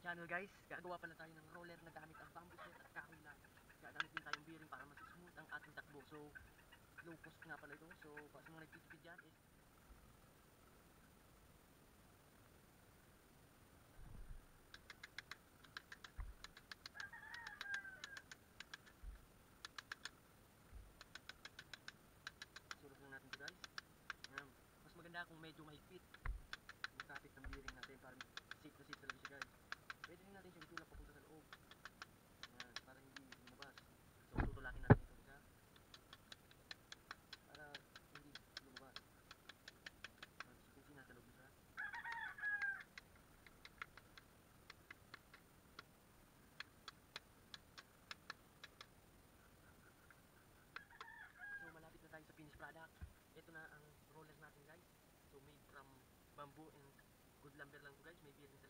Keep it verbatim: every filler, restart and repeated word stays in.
channel guys. Gagawa pala tayo ng roller na gamit ang bamboo set at kahoy lang. Gagamit din tayong bearing para mas smooth ang ating takbo. So low cost nga pala ito. So para sa mga nagtitipid dyan is sulok lang natin ito guys. Yan. Mas maganda kung medyo mahigpit yung kapit ng bearing natin para safe na safe talaga siya guys. Pwede rin natin siya itulak papunta sa loob. Yan, para hindi lumabas. So tutulakin natin ito isa para hindi lumabas. As you can see, nasa loob na siya. So malapit na tayo sa finished product. Ito na ang roller natin guys. So made from bamboo and good lumber lang to guys. May bearing